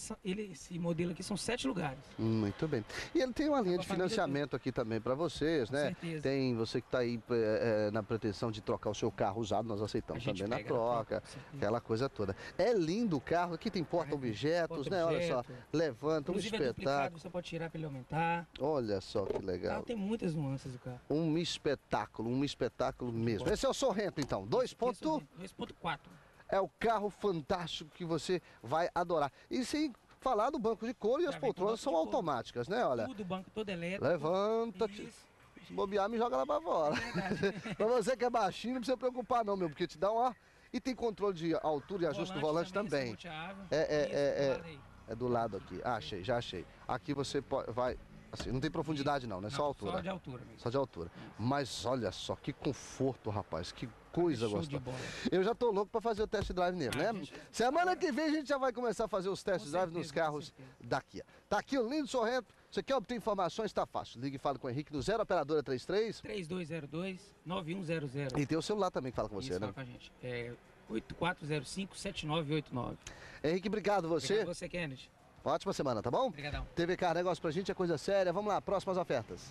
esse modelo aqui são 7 lugares. Muito bem. E ele tem uma linha Pra de família financiamento aqui também para vocês, Com né? certeza. Tem você que está aí na pretensão de trocar o seu carro usado, nós A aceitamos gente também na pega na troca, com certeza. aquela coisa toda. É lindo o carro, aqui tem Carro é porta-objetos, né? Olha só, porta-objeto. levanta, um Inclusive é duplicado, espetáculo. você pode tirar para ele aumentar. Olha só que O carro legal. tem muitas nuances do carro. Um espetáculo mesmo. bola. Esse é o Sorrento, então. 2.4. É o carro fantástico que você vai adorar. E sem falar do banco de couro e Já as vem com poltronas banco são de couro. automáticas, né? Olha, Tudo, banco todo elétrico. levanta, Isso, se bobear, me joga lá pra fora. verdade. Pra você que é baixinho, não precisa preocupar não, meu, porque te dá uma... E tem controle de altura e ajuste do volante também. Escamoteável. É. Isso, do lado aí. É do lado aqui. Ah, achei, já achei. Aqui você vai... Assim, não tem profundidade não, né? Só Não, altura. Só de altura mesmo. Só de altura. Mas olha só, que conforto, rapaz. Que coisa Show de gostosa. bola. Eu já tô louco pra fazer o test drive nele, né? gente, Semana que vem a gente já vai começar a fazer os test Com drive nos certeza, com carros certeza. da Kia. Tá aqui o lindo Sorrento. Você quer obter informações? Tá fácil. Ligue e fale com o Henrique no 0 operadora 33. 3202-9100. E tem o celular também que fala com você, Isso, né? fala com a gente. É 8405-7989. Henrique, obrigado você. Obrigado a você, Kennedy. Ótima semana, tá bom? Obrigadão. TV Car, negócio pra gente é coisa séria. Vamos lá, próximas ofertas.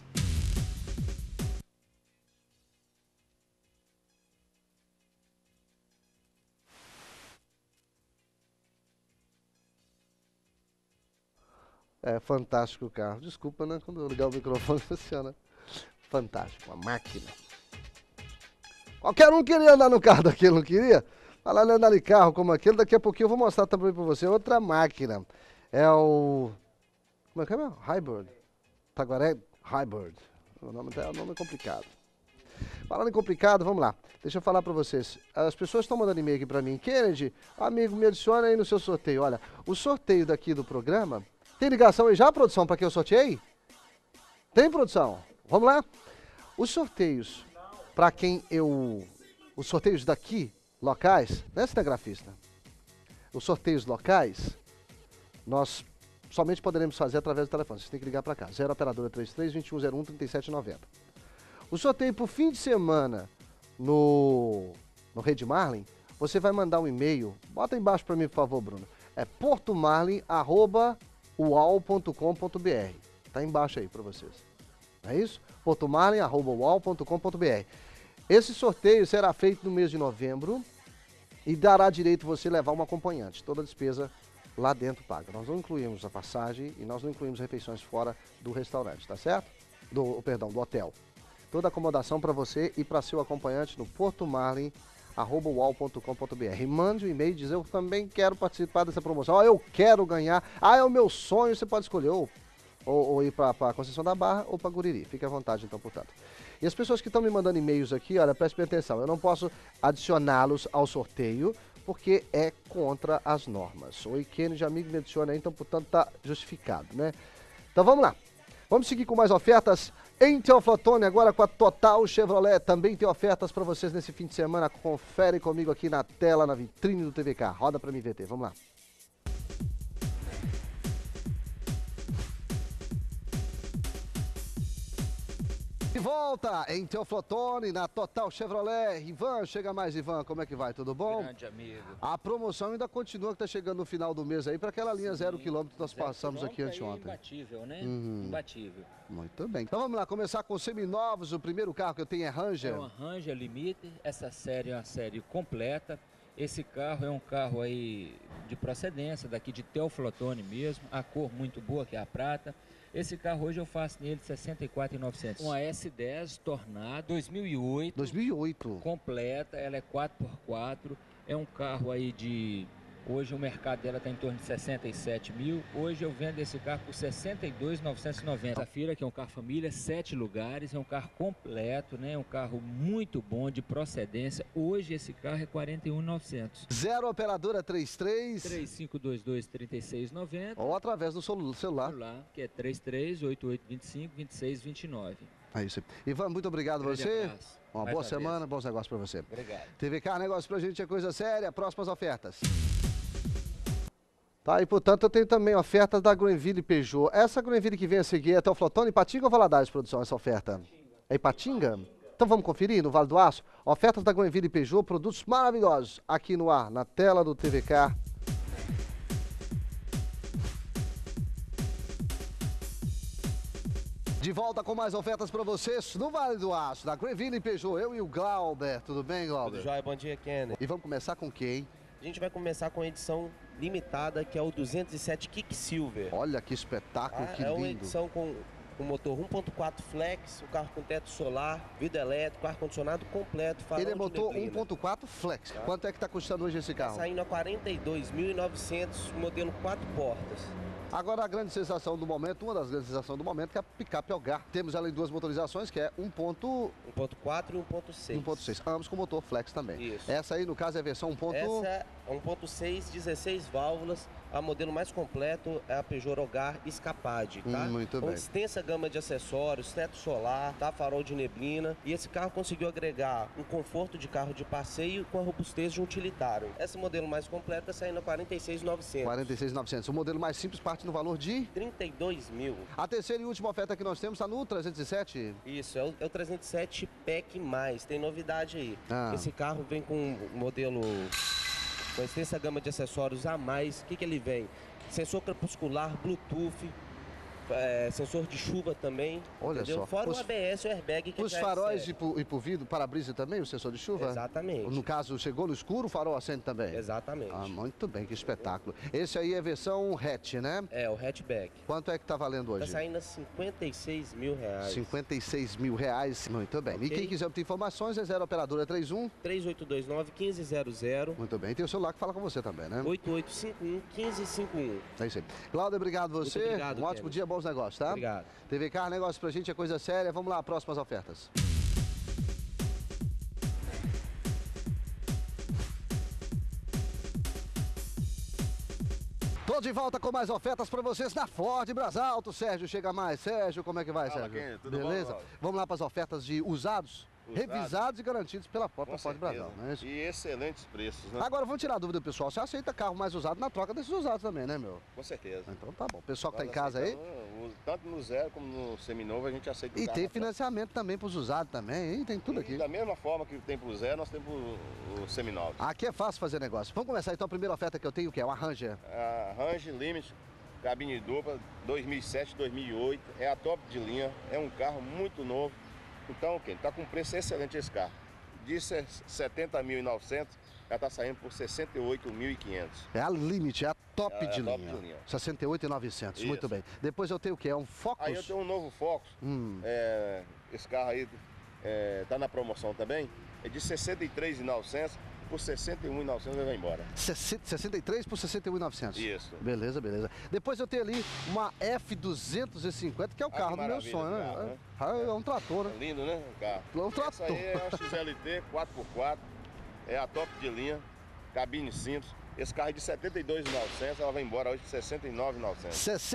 É fantástico o carro. Desculpa, né? Quando eu ligar o microfone funciona. Fantástico, uma máquina. Qualquer um queria andar no carro daquele, não queria? Falar em andar de carro como aquele, daqui a pouquinho eu vou mostrar também pra você outra máquina. É o... Como é que é meu? Hybrid. Taguaré Hybrid. O nome é complicado. Falando em complicado, vamos lá. Deixa eu falar pra vocês. As pessoas estão mandando e-mail aqui pra mim. Kennedy, amigo, me adiciona aí no seu sorteio. Olha, o sorteio daqui do programa... Tem ligação aí já, produção, para que eu sorteei? Tem, produção? Vamos lá? Os sorteios, para quem eu... Os sorteios daqui, locais, né, cinegrafista? Os sorteios locais, nós somente poderemos fazer através do telefone. Você tem que ligar para cá. 0 operadora 33 2101 3790. O sorteio para o fim de semana no Rede Marlin, você vai mandar um e-mail. Bota aí embaixo para mim, por favor, Bruno. É portomarlin@ual.com.br. Tá embaixo aí para vocês. Não é isso? portomarlin@ual.com.br. Esse sorteio será feito no mês de novembro e dará direito você levar um acompanhante. Toda a despesa lá dentro paga. Nós não incluímos a passagem e nós não incluímos refeições fora do restaurante, tá certo? Do hotel. Toda a acomodação para você e para seu acompanhante no portomarlin@ual.com.br. Mande um e-mail e diz: eu também quero participar dessa promoção. Eu quero ganhar. É o meu sonho. Você pode escolher ou ir para a Conceição da Barra ou para Guriri. Fique à vontade, então, portanto. E as pessoas que estão me mandando e-mails aqui, olha, prestem atenção. Eu não posso adicioná-los ao sorteio porque é contra as normas. Oi, Kennedy, amigo, me adiciona aí, então, portanto, tá justificado, né? Então, vamos lá. Vamos seguir com mais ofertas. Em Teoflotone, agora com a Total Chevrolet, também tem ofertas para vocês nesse fim de semana. Confere comigo aqui na tela, na vitrine do TVK. Roda para mim, VT, vamos lá. De volta em Teoflotone, na Total Chevrolet. Ivan, chega mais, Ivan. Como é que vai? Tudo bom? Grande amigo. A promoção ainda continua, que tá chegando no final do mês aí, para aquela linha 0 km que nós passamos aqui anteontem. Imbatível, né? Imbatível. Muito bem. Então vamos lá, começar com seminovos. O primeiro carro que eu tenho é Ranger. É uma Ranger Limite. Essa série é uma série completa. Esse carro é um carro aí de procedência, daqui de Teoflotone mesmo. A cor muito boa, que é a prata. Esse carro hoje eu faço nele 64.900. Uma S10 Tornado 2008. 2008. Completa, ela é 4x4. É um carro aí de... Hoje o mercado dela está em torno de 67 mil. Hoje eu vendo esse carro por 62.990. Safira, que é um carro família, 7 lugares, é um carro completo, né? É um carro muito bom, de procedência. Hoje esse carro é 41.900. 0 operadora 33 3522-3690. ou através do celular. Que é 33-8825-2629. É isso aí. Ivan, muito obrigado a Grande você. abraço. Uma Mais boa uma semana, vez. bons negócios para você. Obrigado. TVK, negócio pra gente é coisa séria. Próximas ofertas. Tá, e portanto eu tenho também ofertas da Granville Peugeot. Essa Granville que vem a seguir é Teoflotone, Ipatinga ou Valadares, produção, essa oferta? É Ipatinga? Então vamos conferir no Vale do Aço. Ofertas da Granville Peugeot, produtos maravilhosos aqui no ar, na tela do TVK. De volta com mais ofertas para vocês no Vale do Aço, da Greville Peugeot, eu e o Glauber. Tudo bem, Glauber? Tudo jóia, bom dia, Kenner. E vamos começar com quem? A gente vai começar com a edição limitada, que é o 207 Quicksilver. Olha que espetáculo, que É uma lindo. edição com motor 1.4 flex, o carro com teto solar, vidro elétrico, ar-condicionado completo, farol Ele é de motor neblina. 1.4 flex. Tá. Quanto é que está custando hoje esse Tá carro? saindo a 42.900, modelo 4 portas. Agora a grande sensação do momento, uma das grandes sensações do momento, que é a picape Algar. Temos ela em duas motorizações, que é 1.4 e 1.6. 1.6, ambos com motor flex também. Isso. Essa aí, no caso, é a versão 1. Essa é 1.6, 16 válvulas. A modelo mais completo é a Peugeot Algar Escapade, tá? Muito Com bem. extensa gama de acessórios, teto solar, tá? Farol de neblina. E esse carro conseguiu agregar um conforto de carro de passeio com a robustez de um utilitário. Esse modelo mais completo está saindo a 46.900. 46.900. O modelo mais simples parte no valor de... 32 mil. A terceira e última oferta que nós temos está no 307. Isso, é o 307 PEC+. Tem novidade aí. Ah. Esse carro vem com um modelo com extensa gama de acessórios a mais. O que ele vem? Sensor crepuscular, Bluetooth, sensor de chuva também. Olha entendeu? só. Fora o ABS e o airbag que Os já é faróis sério. e pro vidro, para-brisa também, o sensor de chuva? Exatamente. No caso, chegou no escuro, o farol acende também? Exatamente. Ah, muito bem, que espetáculo. Esse aí é versão hatch, né? É, o hatchback. Quanto é que tá valendo Tá hoje? saindo a 56 mil reais. 56 mil reais. Muito bem. E Ok. quem quiser obter informações é 0 operadora 31. 3829-1500, Muito bem. E tem o celular que fala com você também, né? 8851-1551. É isso aí. Cláudio, obrigado a você. obrigado, Um ótimo Kenny. dia, bons negócios, tá? Obrigado. TV Car, negócio pra gente é coisa séria. Vamos lá, próximas ofertas. Tô de volta com mais ofertas pra vocês na Ford Brasalto. Sérgio, chega mais. Sérgio, como é que vai, Fala, Sérgio? Kenny, tudo bom, Beleza? Cláudio? Vamos lá para as ofertas de usados, revisados e garantidos pela própria Com Ford certeza. Brasil, não é isso? E excelentes preços, né? Agora, vamos tirar a dúvida do pessoal. Você aceita carro mais usado na troca desses usados também, né, meu? Com certeza. Então tá bom. O pessoal que tá em Nós casa aí. aceitamos, tanto no zero como no seminovo, a gente aceita o E carro tem na troca. financiamento também para os usados também, hein? Tem tudo E aqui. da mesma forma que tem pro zero, nós temos o seminovo. Aqui é fácil fazer negócio. Vamos começar então a primeira oferta que eu tenho, que é o Ranger. A Range Limit, cabine dupla, 2007, 2008. É a top de linha, é um carro muito novo. Então, quem tá com preço excelente esse carro. De 70.900, já tá saindo por 68.500. É a Limite, é a top, É a de, top linha. de linha. 68.900, Isso. muito bem. Depois eu tenho o que? É um Focus? Aí eu tenho um novo Focus. Esse carro aí tá na promoção também. É de 63.900 por 61.900 vai embora. 63 por 61.900. Isso. Beleza, beleza. Depois eu tenho ali uma F250, que é o Ah, carro que do meu maravilha sonho, de né? carro, né? É um trator, É né? lindo, né? O carro. É um Essa trator. aí é uma XLT 4x4. É a top de linha. Cabine simples. Esse carro é de 72.900, ela vai embora hoje por 69.900.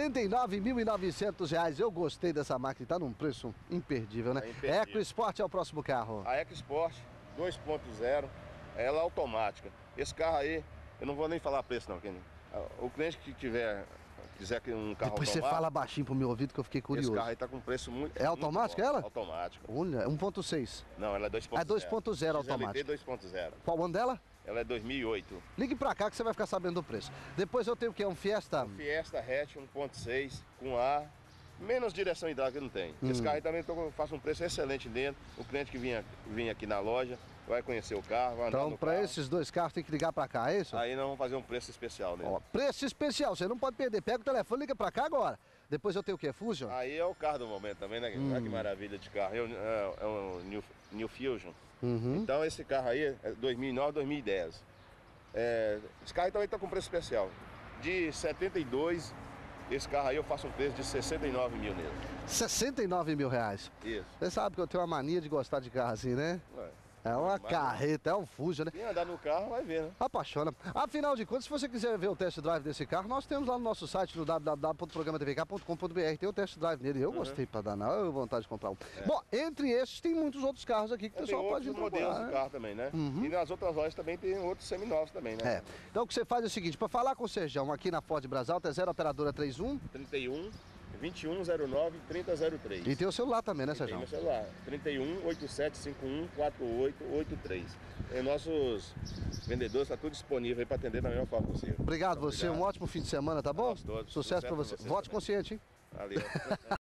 69.900 reais. Eu gostei dessa máquina, tá num preço imperdível, né? É imperdível. EcoSport é o próximo carro. A EcoSport 2.0, ela é automática. Esse carro aí, eu não vou nem falar preço não, Kenny. O cliente que quiser um carro Depois você automático, fala baixinho pro meu ouvido que eu fiquei esse curioso. carro aí tá com preço muito É automática ela? Automática. Olha, 1.6. Não, ela é 2.0. É 2.0 automática. XLT 2.0. Qual o ano dela? Ela é 2008. Ligue pra cá que você vai ficar sabendo do preço. Depois eu tenho o que? Um Fiesta? Fiesta hatch 1.6 com ar. Menos direção hidráulica não tem. Esse carro aí também eu faço um preço excelente dentro. O cliente que vinha aqui na loja vai conhecer o carro, vai andar Então, no pra carro. esses dois carros tem que ligar pra cá, é isso? Aí nós vamos fazer um preço especial nele. Ó, preço especial, você não pode perder. Pega o telefone, liga pra cá agora. Depois eu tenho o que? Fusion? Aí é o carro do momento também, né? Olha que maravilha de carro. É um New Fusion. Então esse carro aí é 2009, 2010. Esse carro aí também está com preço especial. De 72, esse carro aí eu faço um preço de 69 mil nele. 69 mil reais. Isso. Você sabe que eu tenho uma mania de gostar de carro assim, né? Ué. É uma Mas- carreta, é um Fusion, né? Quem andar no carro vai ver, né? Apaixona. Afinal de contas, se você quiser ver o test drive desse carro, nós temos lá no nosso site, no www.programatvk.com.br. Tem o test drive nele. Eu gostei pra danar, eu tenho vontade de comprar um. Bom, entre esses, tem muitos outros carros aqui que o Tem pessoal pode outros ir modelos procurar, de né? carro também, né? E nas outras lojas também tem outros seminovos também, né? É. Então o que você faz é o seguinte, para falar com o Serjão aqui na Ford Brasalto é 0 operadora 31 31 2109 3003. e tem o celular também, né, Tem Serjão? meu celular, 31 8751 4883. E nossos vendedores estão tudo disponível aí para atender da melhor forma possível. Obrigado você, Obrigado. um ótimo fim de semana, tá bom? Nós todos. Sucesso Sucesso pra pra você. vocês Vote também. consciente, hein? Valeu.